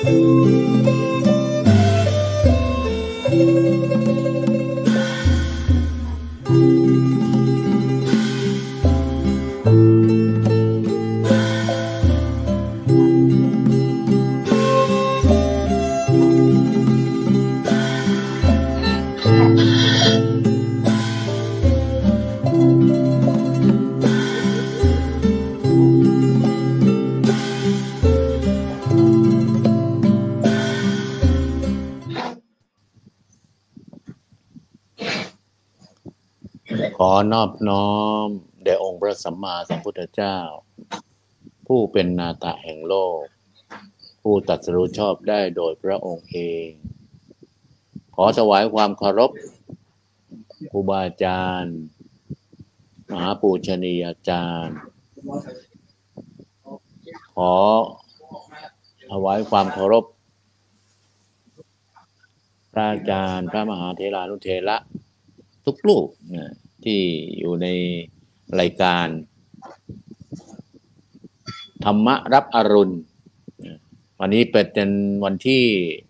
ขอนอบน้อมแด่องค์พระสัมมาสัมพุทธเจ้าผู้เป็นนาถะแห่งโลกผู้ตรัสรู้ชอบได้โดยพระองค์เองขอถวายความเคารพครูบาอาจารย์มหาปูชนียาจารย์ขอถวายความเคารพพระอาจารย์พระมหาเถรานุเถระทุกรูปที่อยู่ในรายการธรรมะรับอรุณวันนี้เป็นวันที่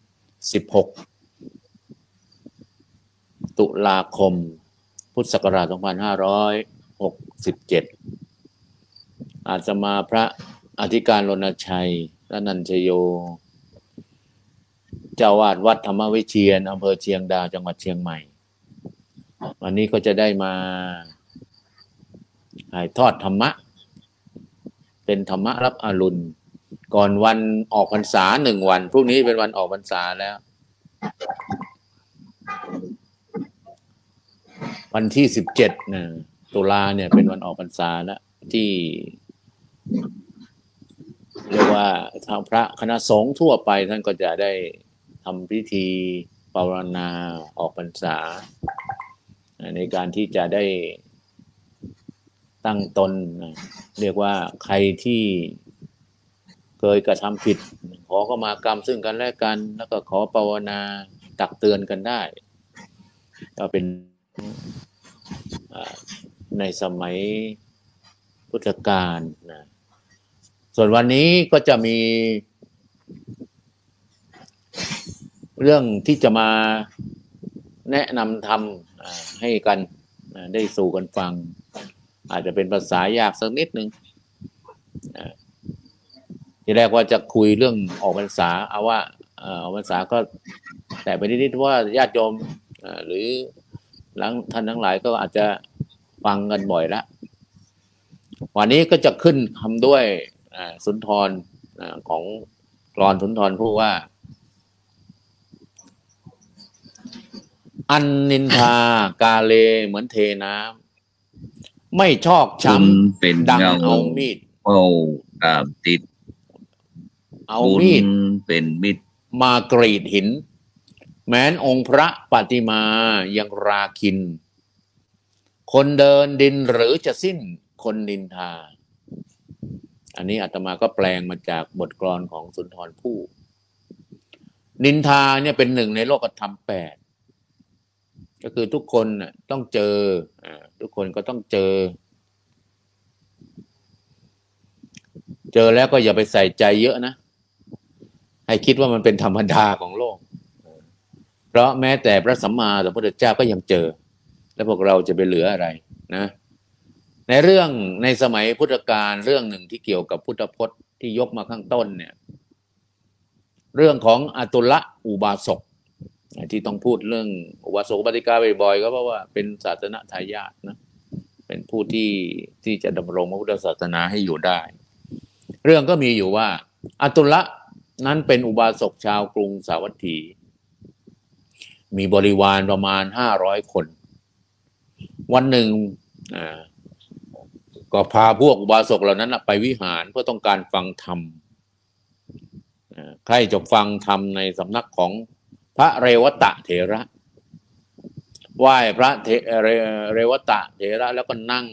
16ตุลาคมพุทธศักราช2567อาตมาพระอธิการรณชัยระนันชโยเจ้าวาดวัดธรรมวิเชียรอำเภอเชียงดาวจังหวัดเชียงใหม่วันนี้ก็จะได้มาถ่ายทอดธรรมะเป็นธรรมะรับอรุณก่อนวันออกพรรษา1 วันพรุ่งนี้เป็นวันออกพรรษาแล้ววันที่17ตุลาเนี่ยเป็นวันออกพรรษาแล้วที่เรียกว่าทางพระคณะสงฆ์ทั่วไปท่านก็จะได้ทำพิธีภาวนาออกพรรษาในการที่จะได้ตั้งตนเรียกว่าใครที่เคยกระทำผิดขอเข้ามากรรมซึ่งกันและกันแล้วก็ขอภาวนาตักเตือนกันได้ก็เป็นในสมัยพุทธกาลนะส่วนวันนี้ก็จะมีเรื่องที่จะมาแนะนำธรรมให้กันได้สู่กันฟังอาจจะเป็นภาษายากสักนิดนึงทีแรกว่าจะคุยเรื่องออกพรรษาเอาว่าออกพรรษาก็แต่ไปนิดๆว่าญาติโยมหรือท่านทั้งหลายก็อาจจะฟังกันบ่อยแล้ววันนี้ก็จะขึ้นคำด้วยสุนทรของกลอนสุนทรพูดว่าอันนินทากาเลเหมือนเทน้ำไม่ชอกช้ำเป็นดังเอามีดกามติดเอามีดเป็นมิดมากรีดหินแม้นองค์พระปฏิมายังราคินคนเดินดินหรือจะสิ้นคนนินทาอันนี้อาตมาก็แปลงมาจากบทกลอนของสุนทรภู่นินทาเนี่ยเป็นหนึ่งในโลกธรรม8ก็คือทุกคนต้องเจอทุกคนก็ต้องเจอแล้วก็อย่าไปใส่ใจเยอะนะให้คิดว่ามันเป็นธรรมดาของโลกเพราะแม้แต่พระสัมมาสัมพุทธเจ้าก็ยังเจอแล้วพวกเราจะไปเหลืออะไรนะในเรื่องในสมัยพุทธกาลเรื่องหนึ่งที่เกี่ยวกับพุทธพจน์ที่ยกมาข้างต้นเนี่ยเรื่องของอตุละอุบาสกที่ต้องพูดเรื่องอุบาสกอุบาสิกาบ่อยๆก็เพราะว่าเป็นศาสนทายาทนะเป็นผู้ที่จะดำรงพระพุทธศาสนาให้อยู่ได้เรื่องก็มีอยู่ว่าอตุละนั้นเป็นอุบาสกชาวกรุงสาวัตถีมีบริวารประมาณ500 คนวันหนึ่งก็พาพวกอุบาสกเหล่านั้นไปวิหารเพื่อต้องการฟังธรรมใครจะฟังธรรมในสำนักของพระเรวตะเถระไหว้พระเรวตะเถระแล้วก็นั่ง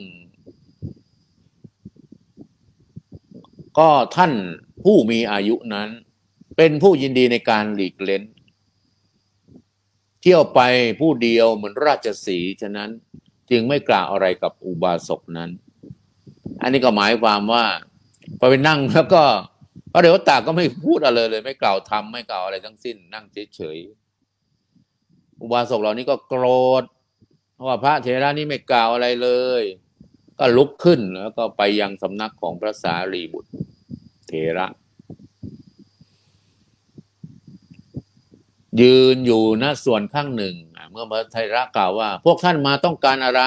ก็ท่านผู้มีอายุนั้นเป็นผู้ยินดีในการหลีกเล้นเที่ยวไปผู้เดียวเหมือนราชสีห์ฉะนั้นจึงไม่กล่าวอะไรกับอุบาสกนั้นอันนี้ก็หมายความว่าพอไปนั่งแล้วก็พระเรวตะก็ไม่พูดอะไรเลยไม่กล่าวธรรมไม่กล่าวอะไรทั้งสิ้นนั่งเฉยๆอุบาสกเหล่านี้ก็โกรธเพราะว่าพระเถระนี่ไม่กล่าวอะไรเลยก็ลุกขึ้นแล้วก็ไปยังสำนักของพระสารีบุตรเถระยืนอยู่ณส่วนข้างหนึ่งเมื่อพระเถระกล่าวว่าพวกท่านมาต้องการอะไร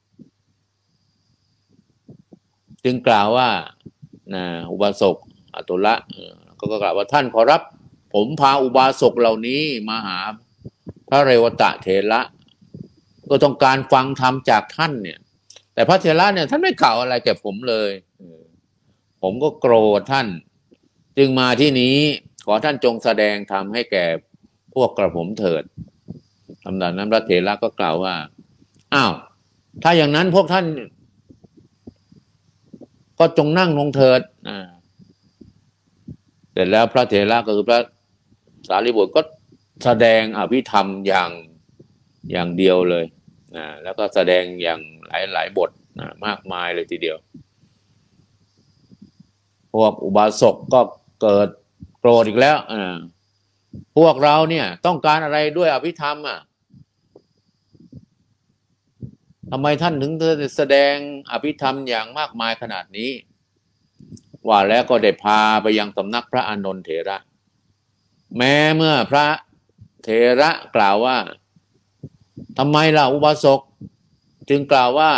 จึงกล่าวว่าอุบาสกอตุละก็กล่าวว่าท่านขอรับผมพาอุบาสกเหล่านี้มาหาพระเรวตะเถระก็ต้องการฟังธรรมจากท่านเนี่ยแต่พระเถระเนี่ยท่านไม่กล่าวอะไรแก่ผมเลยผมก็โกรธท่านจึงมาที่นี้ขอท่านจงแสดงธรรมให้แก่พวกกระผมเถิดลำดับนั้นพระเถระก็กล่าวว่าอ้าวถ้าอย่างนั้นพวกท่านก็จงนั่งลงเถิดเสร็จแล้วพระเถระก็คือพระสารีบุตรก็แสดงอภิธรรมอย่างเดียวเลยแล้วก็แสดงอย่างหลายบทมากมายเลยทีเดียวพวกอุบาสกก็เกิดโกรธอีกแล้วพวกเราเนี่ยต้องการอะไรด้วยอภิธรรมทำไมท่านถึงแสดงอภิธรรมอย่างมากมายขนาดนี้ว่าแล้วก็ได้พาไปยังสำนักพระอานนท์เถระแม้เมื่อพระเถระกล่าวว่าทำไมล่ะอุบาสกจึงกล่าวว่า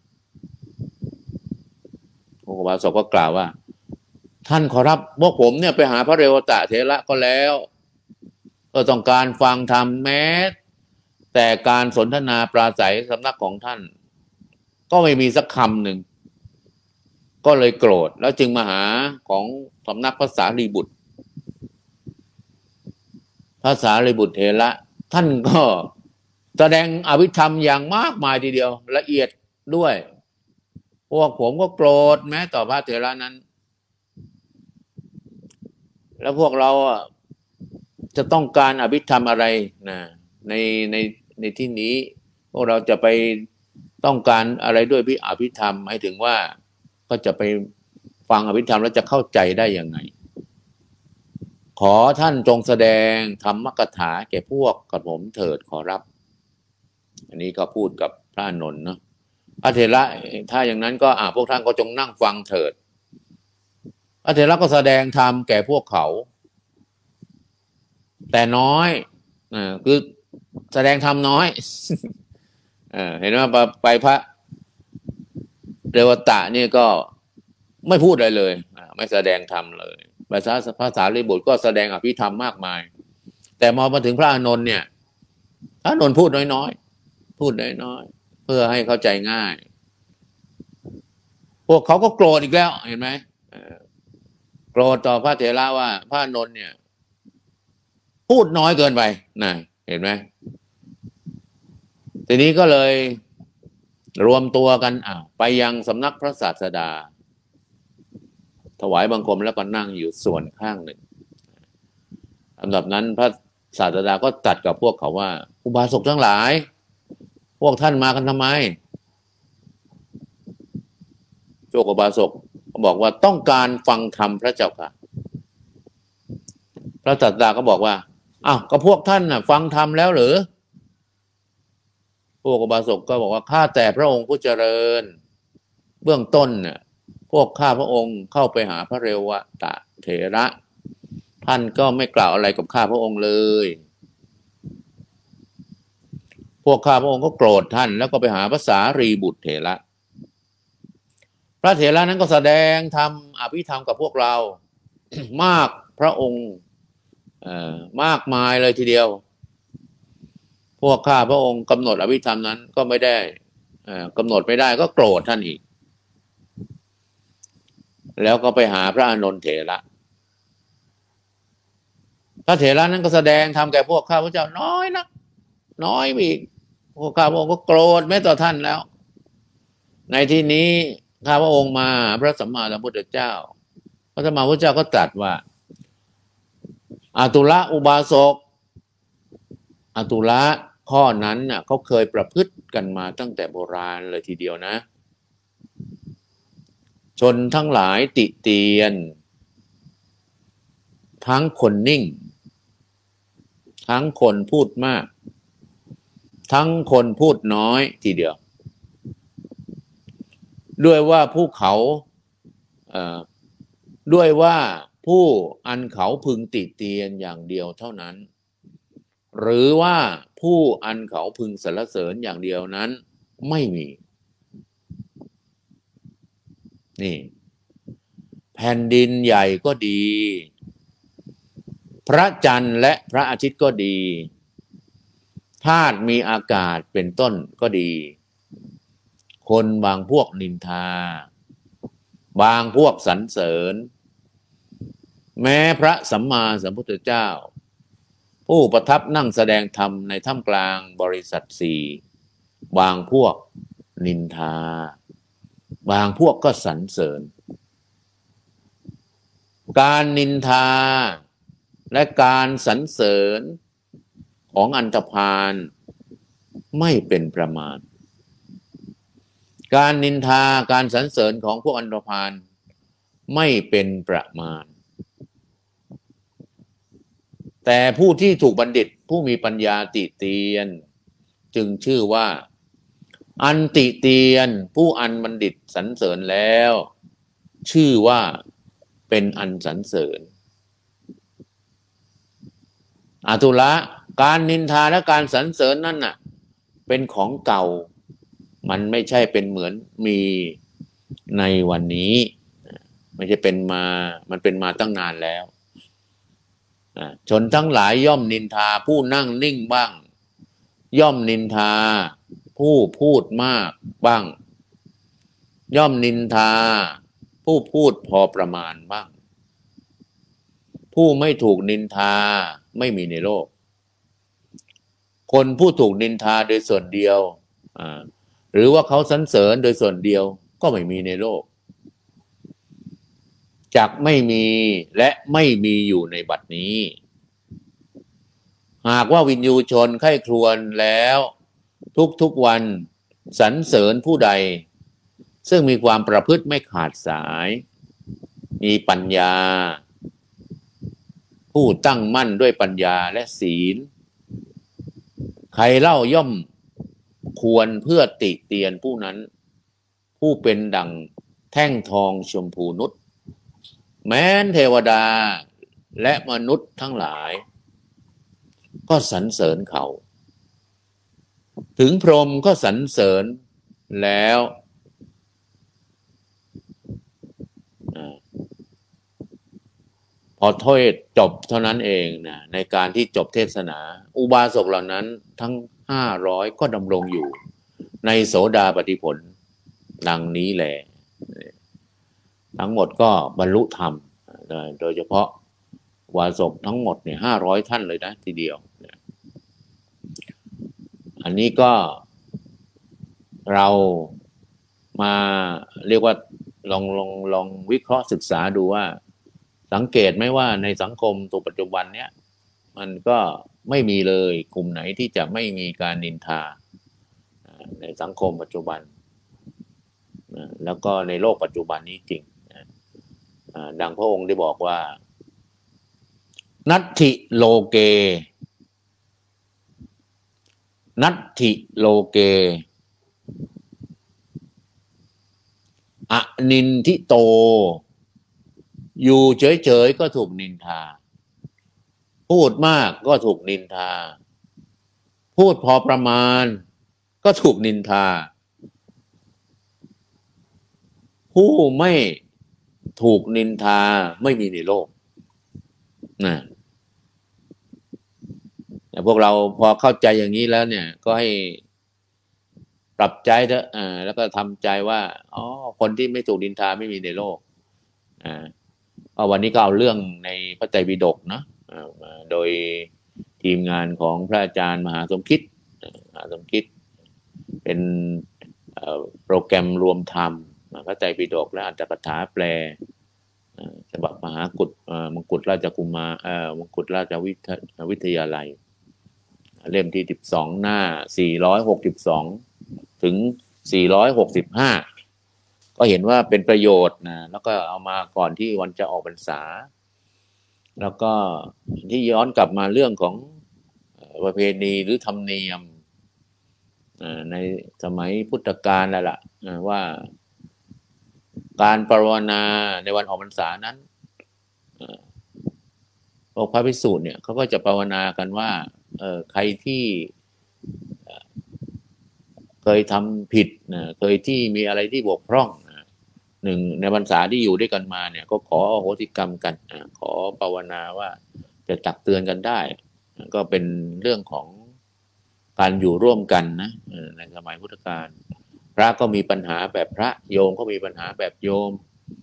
อุบาสกก็กล่าวว่าท่านขอรับพวกผมเนี่ยไปหาพระเรวตะเถระก็แล้วก็ต้องการฟังธรรมแม้แต่การสนทนาปราศัยสำนักของท่านก็ไม่มีสักคำหนึ่งก็เลยโกรธแล้วจึงมาหาของสำนักพระสารีบุตรพระสารีบุตรเถระท่านก็แสดงอภิธรรมอย่างมากมายทีเดียวละเอียดด้วยพวกผมก็โกรธแม้ต่อพระเถระนั้นแล้วพวกเราจะต้องการอภิธรรมอะไรนะในที่นี้พวกเราจะไปต้องการอะไรด้วยอภิธรรมหมายถึงว่าก็จะไปฟังอภิธรรมแล้วจะเข้าใจได้ยังไงขอท่านจงแสดงธรรมกถาแก่พวกกระผมเถิดขอรับอันนี้ก็พูดกับพระอานนท์เนาะพระเถระถ้าอย่างนั้นก็พวกท่านก็จงนั่งฟังเถิดพระเถระก็แสดงธรรมแก่พวกเขาแต่น้อยคือแสดงธรรมน้อยเห็นว่าไปพระเรวตะนี่ก็ไม่พูดอะไรเลยไม่แสดงธรรมเลยพระสารีบุตรก็แสดงอภิธรรมมากมายแต่มาถึงพระอานนท์เนี่ยพระอานนท์พูดน้อยๆพูดน้อยๆเพื่อให้เข้าใจง่ายพวกเขาก็โกรธอีกแล้วเห็นไหมโกรธต่อพระเถระว่าพระอานนท์เนี่ยพูดน้อยเกินไปนะเห็นไหมทีนี้ก็เลยรวมตัวกันไปยังสำนักพระศาสดาถวายบังคมแล้วก็นั่งอยู่ส่วนข้างหนึ่งลำดับนั้นพระศาสดาก็ตรัสกับพวกเขาว่าอุบาสกทั้งหลายพวกท่านมากันทำไมพวกอุบาสกบอกว่าต้องการฟังธรรมพระเจ้าค่ะพระศาสดาก็บอกว่าก็พวกท่านฟังธรรมแล้วหรือพวกอุบาสกก็บอกว่าข้าแต่พระองค์ผู้เจริญเบื้องต้นเนี่ยพวกข้าพระองค์เข้าไปหาพระเรวตะเถระท่านก็ไม่กล่าวอะไรกับข้าพระองค์เลยพวกข้าพระองค์ก็โกรธท่านแล้วก็ไปหาพระสารีบุตรเถระพระเถระนั้นก็แสดงธรรมอภิธรรมกับพวกเรา มากพระองค์มากมายเลยทีเดียวพวกข้าพระองค์กำหนดอภิธรรมนั้นก็ไม่ได้กำหนดไม่ได้ก็โกรธท่านอีกแล้วก็ไปหาพระอานนท์เถระพระเถระนั้นก็แสดงธรรมแก่พวกข้าพระเจ้าน้อยนักน้อยอีกพวกข้าพระองค์ก็โกรธแม้ต่อท่านแล้วในที่นี้ข้าพระองค์มาพระสัมมาสัมพุทธเจ้าพระสัมมาสัมพุทธเจ้าก็ตรัสว่าอาตุละอุบาสกอาตุละข้อนั้นน่ะเขาเคยประพฤติกันมาตั้งแต่โบราณเลยทีเดียวนะชนทั้งหลายติเตียนทั้งคนนิ่งทั้งคนพูดมากทั้งคนพูดน้อยทีเดียวด้วยว่าผู้เขาด้วยว่าผู้อันเขาพึงติเตียนอย่างเดียวเท่านั้นหรือว่าผู้อันเขาพึงสรรเสริญอย่างเดียวนั้นไม่มีนี่แผ่นดินใหญ่ก็ดีพระจันทร์และพระอาทิตย์ก็ดีธาตุมีอากาศเป็นต้นก็ดีคนบางพวกนินทาบางพวกสรรเสริญแม้พระสัมมาสัมพุทธเจ้าผู้ประทับนั่งแสดงธรรมในท่ามกลางบริษัทสี่บางพวกนินทาบางพวกก็สรรเสริญการนินทาและการสรรเสริญของอันธพาลไม่เป็นประมาณการนินทาการสรรเสริญของพวกอันธพาลไม่เป็นประมาณแต่ผู้ที่ถูกบัณฑิตผู้มีปัญญาติเตียนจึงชื่อว่าอันติเตียนผู้อันบัณฑิตสรรเสริญแล้วชื่อว่าเป็นอันสรรเสริญอตุละการนินทาและการสรรเสริญนั่นน่ะเป็นของเก่ามันไม่ใช่เป็นเหมือนมีในวันนี้ไม่ใช่เป็นมามันเป็นมาตั้งนานแล้วชนทั้งหลายย่อมนินทาผู้นั่งนิ่งบ้างย่อมนินทาผู้พูดมากบ้างย่อมนินทาผู้พูดพอประมาณบ้างผู้ไม่ถูกนินทาไม่มีในโลกคนผู้ถูกนินทาโดยส่วนเดียวหรือว่าเขาสรรเสริญโดยส่วนเดียวก็ไม่มีในโลกจักไม่มีและไม่มีอยู่ในบัดนี้หากว่าวินยูชนใคร่ครวญแล้วทุกวันสรรเสริญผู้ใดซึ่งมีความประพฤติไม่ขาดสายมีปัญญาผู้ตั้งมั่นด้วยปัญญาและศีลใครเล่าย่อมควรเพื่อติเตียนผู้นั้นผู้เป็นดั่งแท่งทองชมพูนุชแม้นเทวดาและมนุษย์ทั้งหลายก็สรรเสริญเขาถึงพรหมก็สรรเสริญแล้วพอเทศจบเท่านั้นเองนะในการที่จบเทศนาอุบาสกเหล่านั้นทั้ง500ก็ดำรงอยู่ในโสดาปัตติผลดังนี้แหละทั้งหมดก็บรรลุธรรมโดยเฉพาะอุบาสกทั้งหมดเนี่ย500ท่านเลยนะทีเดียวอันนี้ก็เรามาเรียกว่าลองวิเคราะห์ศึกษาดูว่าสังเกตไหมว่าในสังคมตัวปัจจุบันเนี้ยมันก็ไม่มีเลยกลุ่มไหนที่จะไม่มีการนินทาในสังคมปัจจุบันแล้วก็ในโลกปัจจุบันนี้จริงดังพระองค์ได้บอกว่านัตถิโลเกนัตถิโลเกอนินทิโตอยู่เฉยๆก็ถูกนินทาพูดมากก็ถูกนินทาพูดพอประมาณก็ถูกนินทาผู้ไม่ถูกนินทาไม่มีในโลกนะแต่พวกเราพอเข้าใจอย่างนี้แล้วเนี่ยก็ให้ปรับใจเถอะแล้วก็ทำใจว่าอ๋อคนที่ไม่ถูกนินทาไม่มีในโลกวันนี้ก็เอาเรื่องในพระไตรปิฎกนะโดยทีมงานของพระอาจารย์มหาสมคิดเป็นโปรแกรมรวมธรรมพระไตรปิฎกและอัตถกถาแปลฉบับมหากุฏมงกุฎราชกุมารมงกุฎราชวิทยาลัยเล่มที่12หน้า462ถึง465ก็เห็นว่าเป็นประโยชน์นะแล้วก็เอามาก่อนที่วันจะออกพรรษาแล้วก็ที่ย้อนกลับมาเรื่องของประเพณีหรือธรรมเนียมในสมัยพุทธกาลนั่นแหละว่าการปรารถนาในวันออกพรรษานั้นพวกพระภิกษุเนี่ยเขาก็จะภาวนากันว่าใครที่เคยทำผิดเคยที่มีอะไรที่บกพร่องหนึ่งในพรรษาที่อยู่ด้วยกันมาเนี่ยก็ขออโหสิกรรมกันขอภาวนาว่าจะตักเตือนกันได้ก็เป็นเรื่องของการอยู่ร่วมกันนะในสมัยพุทธกาลพระก็มีปัญหาแบบพระโยมก็มีปัญหาแบบโยม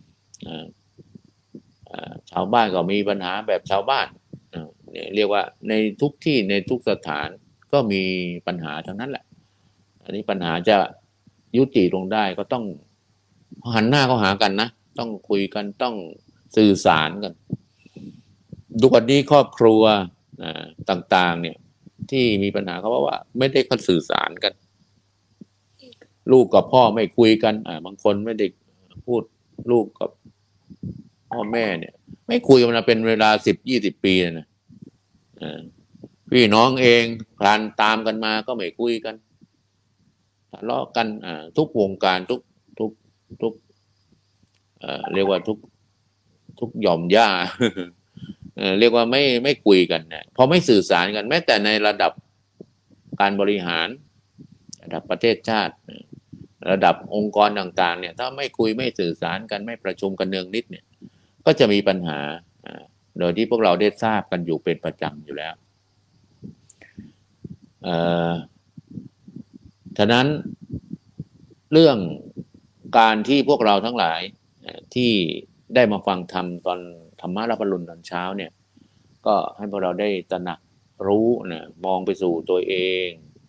ชาวบ้านก็มีปัญหาแบบชาวบ้านเนี่ยเรียกว่าในทุกที่ในทุกสถานก็มีปัญหาทั้งนั้นแหละอันนี้ปัญหาจะยุติลงได้ก็ต้องหันหน้าเข้าหากันนะต้องคุยกันต้องสื่อสารกันทุกวันนี้ครอบครัวต่างๆเนี่ยที่มีปัญหาเขาเพราะว่าไม่ได้เขาสื่อสารกันลูกกับพ่อไม่คุยกันบางคนไม่ได้พูดลูกกับพ่อแม่เนี่ยไม่คุยกันมาเป็นเวลา10-20 ปีนะพี่น้องเองผ่านตามกันมาก็ไม่คุยกันทะเลาะกันทุกวงการทุกเรียกว่าทุกหย่อมย่า เรียกว่าไม่คุยกันนะพอไม่สื่อสารกันแม้แต่ในระดับการบริหารระดับประเทศชาติระดับองค์กรต่างๆเนี่ยถ้าไม่คุยไม่สื่อสารกันไม่ประชุมกันเนืองนิดเนี่ยก็จะมีปัญหาโดยที่พวกเราได้ทราบกันอยู่เป็นประจำอยู่แล้วฉะนั้นเรื่องการที่พวกเราทั้งหลายที่ได้มาฟังธรรมตอนธรรมะรับอรุณตอนเช้าเนี่ยก็ให้พวกเราได้ตระหนักรู้นะมองไปสู่ตัวเอง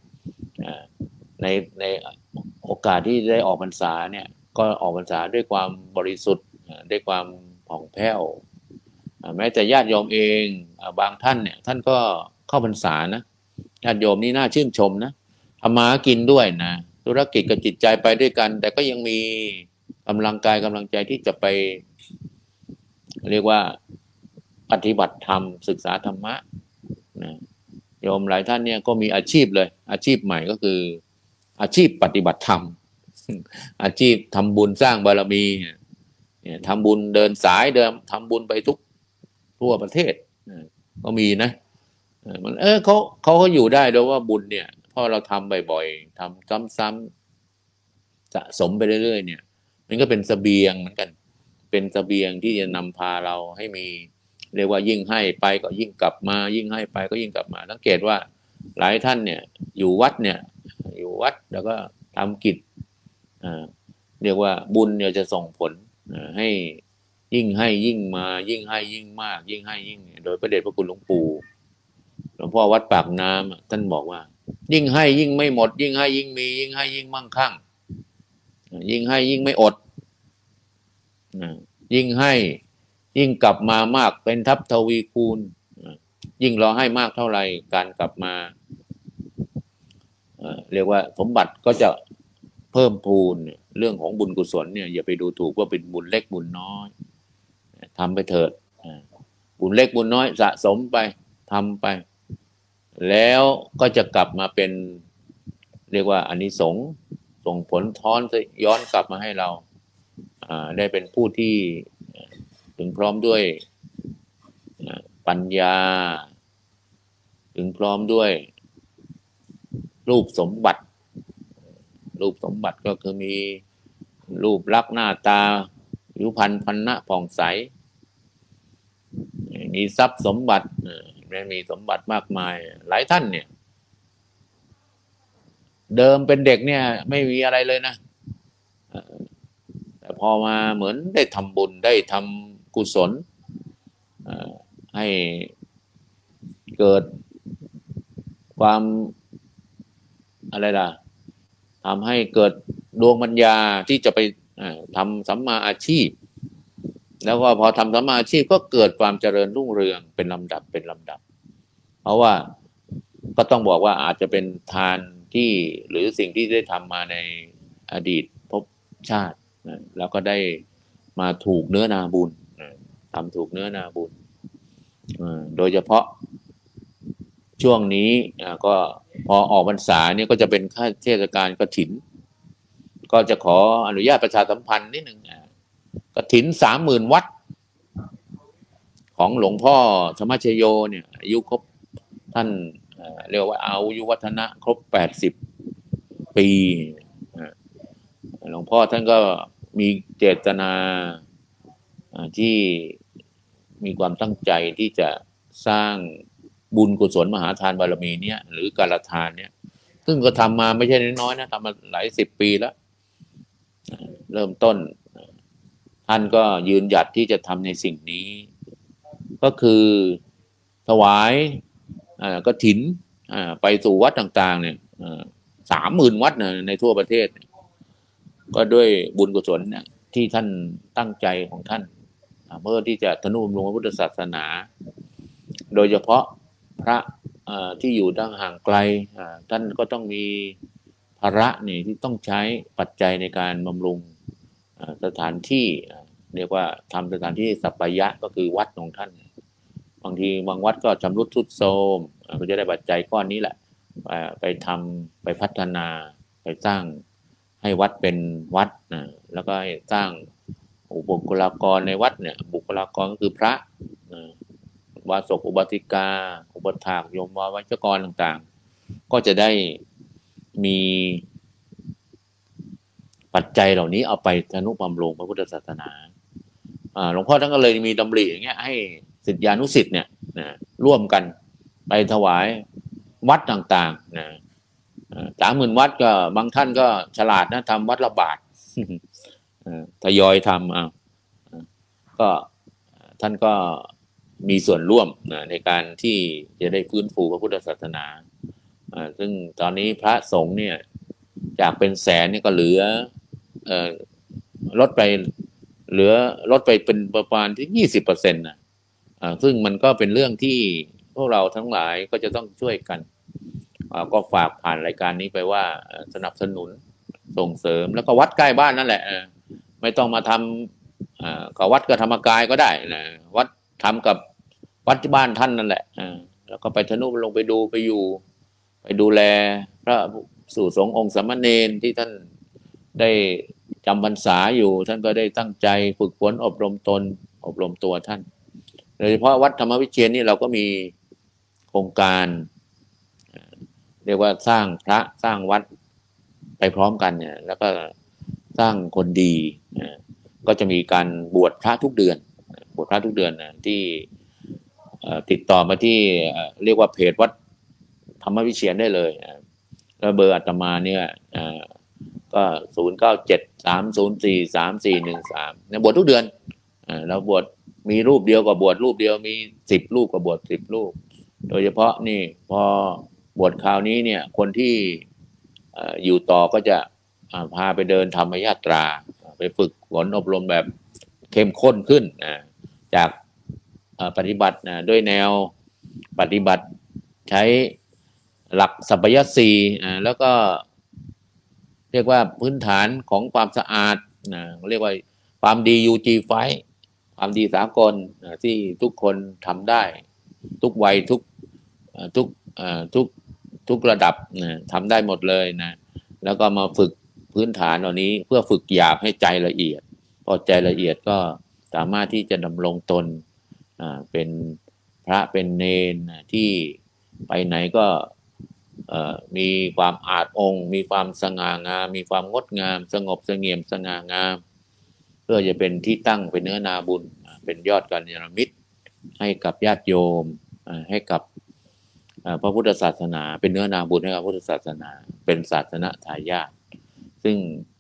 ในโอกาสที่ได้ออกพรรษาเนี่ยก็ออกพรรษาด้วยความบริสุทธิ์ด้วยความผ่องแผ้วแม้แต่ญาติโยมเองบางท่านเนี่ยท่านก็เข้าพรรษานะญาติโยมนี่น่าชื่นชมนะทำมากินด้วยนะธุรกิจกับจิตใจไปด้วยกันแต่ก็ยังมีกำลังกายกำลังใจที่จะไปเรียกว่าปฏิบัติธรรมศึกษาธรรมะนะโยมหลายท่านเนี่ยก็มีอาชีพเลยอาชีพใหม่ก็คืออาชีพปฏิบัติธรรมอาชีพทำบุญสร้างบารมีเนี่ยทำบุญเดินสายเดิมทำบุญไปทั่วประเทศก็มีนะมันเขาอยู่ได้โดยว่าบุญเนี่ยพอเราทำบ่อยๆทำซ้ำๆสะสมไปเรื่อยๆเนี่ยมันก็เป็นเสบียงเหมือนกันเป็นเสบียงที่จะนำพาเราให้มีเรียกว่ายิ่งให้ไปก็ยิ่งกลับมายิ่งให้ไปก็ยิ่งกลับมาสังเกตว่าหลายท่านเนี่ยอยู่วัดเนี่ยอยู่วัดแล้วก็ทำกิจเรียกว่าบุญเนี่ยจะส่งผลให้ยิ่งให้ยิ่งมายิ่งให้ยิ่งมากยิ่งให้ยิ่งโดยพระเดชพระคุณหลวงปู่หลวงพ่อวัดปากน้ำท่านบอกว่ายิ่งให้ยิ่งไม่หมดยิ่งให้ยิ่งมียิ่งให้ยิ่งมั่งคั่งยิ่งให้ยิ่งไม่อดยิ่งให้ยิ่งกลับมามากเป็นทัพทวีคูณยิ่งเราให้มากเท่าไหร่การกลับมาเรียกว่าสมบัติก็จะเพิ่มพูนเรื่องของบุญกุศลเนี่ยอย่าไปดูถูกว่าเป็นบุญเล็กบุญน้อยทำไปเถิดบุญเล็กบุญน้อยสะสมไปทำไปแล้วก็จะกลับมาเป็นเรียกว่าอานิสงส์ส่งผลย้อนกลับมาให้เราได้เป็นผู้ที่ถึงพร้อมด้วยปัญญาถึงพร้อมด้วยรูปสมบัติก็คือมีรูปลักษณ์หน้าตาผิวพรรณพรรณะผ่องใสมีทรัพย์สมบัติมีสมบัติมากมายหลายท่านเนี่ยเดิมเป็นเด็กเนี่ยไม่มีอะไรเลยนะแต่พอมาเหมือนได้ทำบุญได้ทำกุศลให้เกิดความอะไรล่ะทำให้เกิดดวงปัญญาที่จะไปทำสัมมาอาชีพแล้วก็พอทำสัมมาอาชีพก็เกิดความเจริญรุ่งเรืองเป็นลำดับเพราะว่าก็ต้องบอกว่าอาจจะเป็นทานที่หรือสิ่งที่ได้ทำมาในอดีตภพชาติแล้วก็ได้มาถูกเนื้อนาบุญทำถูกเนื้อนาบุญโดยเฉพาะช่วงนี้ก็พอออกพรรษาเนี่ยก็จะเป็นเทศกาลกฐินก็จะขออนุญาตประชาสัมพันธ์นิดหนึ่งกฐิน30,000 วัดของหลวงพ่อธรรมชโยเนี่ยอายุครบท่านเรียกว่าอายุวัฒนะครบ80 ปีหลวงพ่อท่านก็มีเจตนาที่มีความตั้งใจที่จะสร้างบุญกุศลมหาทานบารมีเนี่ยหรือการทานเนี่ยซึ่งก็ทำมาไม่ใช่น้อยๆนะทำมาหลาย10 ปีแล้วเริ่มต้นท่านก็ยืนหยัดที่จะทำในสิ่งนี้ก็คือถวายกฐินไปสู่วัดต่างๆเนี่ย30,000 วัดในทั่วประเทศก็ด้วยบุญกุศลเนี่ยที่ท่านตั้งใจของท่านเพื่อที่จะทนุบำรุงพระพุทธศาสนาโดยเฉพาะพระที่อยู่ทางห่างไกลท่านก็ต้องมีภาระนี่ที่ต้องใช้ปัจจัยในการบำรุงสถานที่เรียกว่าทำสถานที่สัปปายะก็คือวัดของท่านบางทีบางวัดก็ชำรุดทรุดโทรมก็จะได้ปัจจัยก้อนนี้แหละไปทำไปพัฒนาไปสร้างให้วัดเป็นวัดแล้วก็สร้างบุคลากรในวัดเนี่ยบุคลากรก็คือพระวาสกอุบาสิกาอุปถากโยมวัชกรต่างๆก็จะได้มีปัจจัยเหล่านี้เอาไปทนุบำรุงพระพุทธศาสนาหลวงพ่อท่านก็เลยมีดำริอย่างเงี้ยให้ศิษยานุศิษย์เนี่ยร่วมกันไปถวายวัดต่างๆ30,000 วัดก็บางท่านก็ฉลาดนะทำวัดละบาททยอยทำก็ท่านก็มีส่วนร่วมในการที่จะได้ฟื้นฟูพระพุทธศาสนาซึ่งตอนนี้พระสงฆ์เนี่ยจากเป็นแสนนี่ก็เหลือลดไปเป็นประมาณที่20%นะซึ่งมันก็เป็นเรื่องที่พวกเราทั้งหลายก็จะต้องช่วยกันก็ฝากผ่านรายการนี้ไปว่าสนับสนุนส่งเสริมแล้วก็วัดใกล้บ้านนั่นแหละไม่ต้องมาทำกับวัดกับธรรมกายก็ได้นะวัดทำกับวัดที่บ้านท่านนั่นแหละแล้วก็ไปทนุลงไปดูไปอยู่ไปดูแลพระสู่สงฆ์องค์สามเณรที่ท่านได้จำพรรษาอยู่ท่านก็ได้ตั้งใจฝึกฝนอบรมตนอบรมตัวท่านโดยเฉพาะวัดธรรมวิเชียรนี่เราก็มีโครงการเรียกว่าสร้างพระสร้างวัดไปพร้อมกันเนี่ยแล้วก็สร้างคนดีก็จะมีการบวชพระทุกเดือนที่ติดต่อมาที่เรียกว่าเพจวัดธรรมวิเชียรได้เลยแล้วเบอร์อาตมาเนี่ยก็0973043413เนี่ยบวชทุกเดือนเราบวชมีรูปเดียวก็บวชรูปเดียวมี10 รูปก็บวช10 รูปโดยเฉพาะนี่พอบวชคราวนี้เนี่ยคนที่อยู่ต่อก็จะพาไปเดินธรรมยาตราไปฝึกฝนอบรมแบบเข้มข้นขึ้นจากปฏิบัติด้วยแนวปฏิบัติใช้หลักสัพพยสี่แล้วก็เรียกว่าพื้นฐานของความสะอาดเรียกว่าความดี UG5 ความดีสากลที่ทุกคนทำได้ทุกวัยทุกระดับทำได้หมดเลยนะแล้วก็มาฝึกพื้นฐานเหล่านี้เพื่อฝึกหยาบให้ใจละเอียดพอใจละเอียดก็สามารถที่จะดำรงตนเป็นพระเป็นเณรที่ไปไหนก็มีความอาจองค์มีความสง่างามมีความงดงามสงบเสงี่ยมสง่างามเพื่อจะเป็นที่ตั้งเป็นเนื้อนาบุญเป็นยอดกัลยาณมิตรให้กับญาติโยมให้กับพระพุทธศาสนาเป็นเนื้อนาบุญให้กับพุทธศาสนาเป็นศาสนทายาทซึ่ง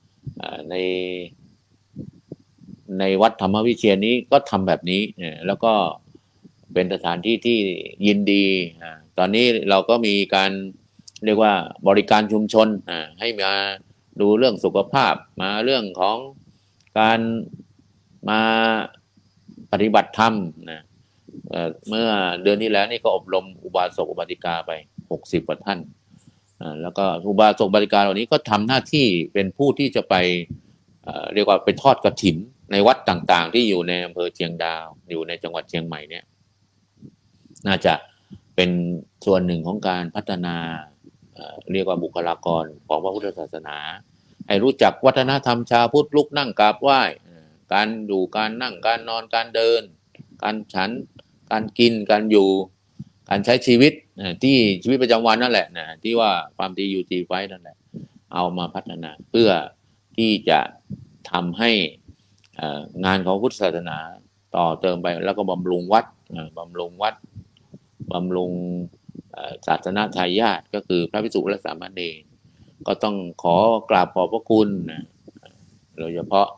ในวัดธรรมวิเชียรนี้ก็ทำแบบนี้แล้วก็เป็นสถานที่ที่ยินดีตอนนี้เราก็มีการเรียกว่าบริการชุมชนให้มาดูเรื่องสุขภาพมาเรื่องของการมาปฏิบัติธรรมเมื่อเดือนที่แล้วนี่ก็อบรมอุบาสกอุบาสิกาไป60 กว่าท่านแล้วก็อุบาสกอุบาสิกาเหล่านี้ก็ทำหน้าที่เป็นผู้ที่จะไปเรียกว่าไปทอดกฐินในวัดต่างๆที่อยู่ในอำเภอเชียงดาวอยู่ในจังหวัดเชียงใหม่เนี่ยน่าจะเป็นส่วนหนึ่งของการพัฒนาเรียกว่าบุคลากรของพระพุทธศาสนาให้รู้จักวัฒนธรรมชาวพุทธลุกนั่งกราบไหว้การอยู่การนั่งการนอนการเดินการฉันการกินการอยู่การใช้ชีวิตที่ชีวิตประจำวันนั่นแหละนะที่ว่าความดีอยู่ดีไว้นั่นแหละเอามาพัฒนาเพื่อที่จะทำให้งานของพุทธศาสนาต่อเติมไปแล้วก็บำรุงวัดบำรุงศาสนาทายาทก็คือพระภิกษุและสามเณรก็ต้องขอกราบขอบพระคุณโดยเฉพาะ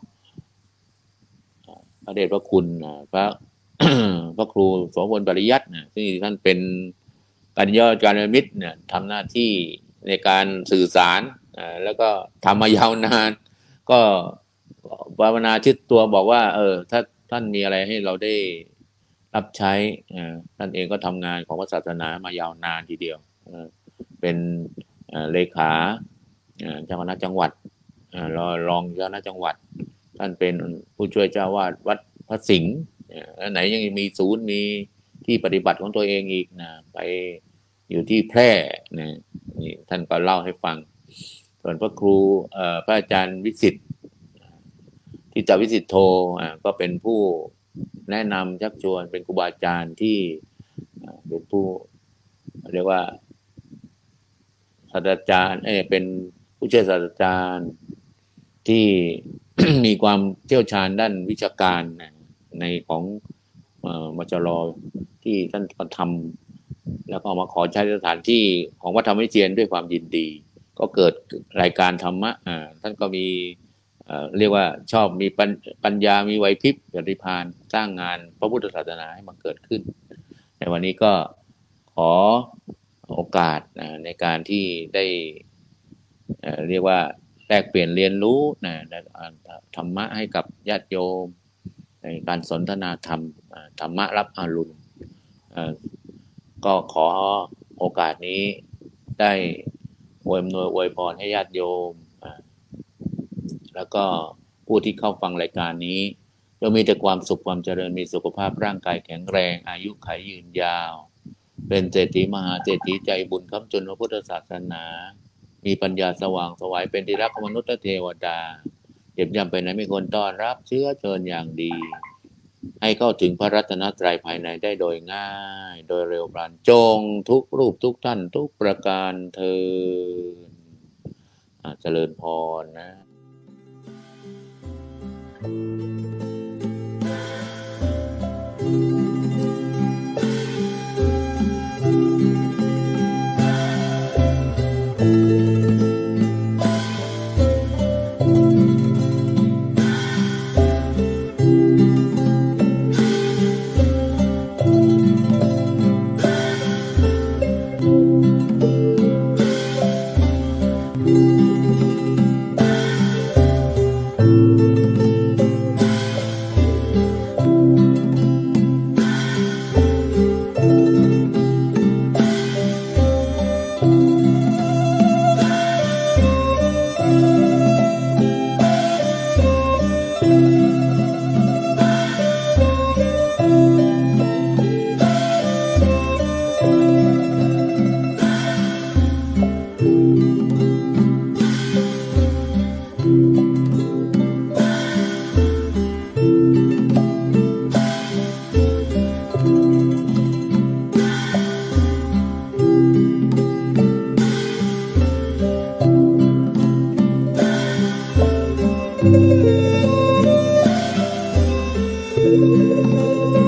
พระเดชพระคุณพระ พระครูโสพลปริยัติซึ่งท่านเป็นกัลยาณมิตรทำหน้าที่ในการสื่อสารแล้วก็ทำมายาวนานก็ภาวนาชิดตัวบอกว่าถ้าท่านมีอะไรให้เราได้รับใช้ท่านเองก็ทำงานของศาสนามายาวนานทีเดียวเป็นเลขาเจ้าคณะจังหวัดรองเจ้าคณะจังหวัดท่านเป็นผู้ช่วยเจ้าวาดวัดพระสิงห์แล้วไหนยังมีศูนย์มีที่ปฏิบัติของตัวเองอีกนะไปอยู่ที่แพร่นะนี่ท่านก็เล่าให้ฟังส่วนพระครูพระอาจารย์วิสิทธิ์ทิตวิสิทธิ์โธก็เป็นผู้แนะนำชักชวนเป็นครูบาอาจารย์ที่เป็นผู้เรียกว่าศาสตราจารย์เป็นผู้ช่วยศาสตราจารย์ที่ มีความเชี่ยวชาญด้านวิชาการในของมจร.ที่ท่านทำแล้วก็มาขอใช้สถานที่ของวัดธรรมวิเชียรด้วยความยินดีก็เกิดรายการธรรมะท่านก็มีเรียกว่าชอบมีปัญญามีไหวพริบปฏิภาณสร้างงานพระพุทธศาสนาให้มันเกิดขึ้นในวันนี้ก็ขอโอกาสในการที่ได้เรียกว่าแลกเปลี่ยนเรียนรู้ธรรมะให้กับญาติโยมในการสนทนาธรรมธรรมะรับอรุณก็ขอโอกาสนี้ได้อวยพรให้ญาติโยมแล้วก็ผู้ที่เข้าฟังรายการนี้จะมีแต่ความสุขความเจริญมีสุขภาพร่างกายแข็งแรงอายุขัยยืนยาวเป็นเศรษฐีมหาเศรษฐีใจบุญค้ำจุนพระพุทธศาสนามีปัญญาสว่างไสวเป็นที่รักของมนุษย์และเทวดาเจ็บย่ำไปไหนมีคนต้อนรับเชื้อเชิญอย่างดีให้เข้าถึงพระรัตนตรัยภายในได้โดยง่ายโดยเร็วพลันจงทุกรูปทุกท่านทุกประการเถิดเจริญพรนะ Thank you.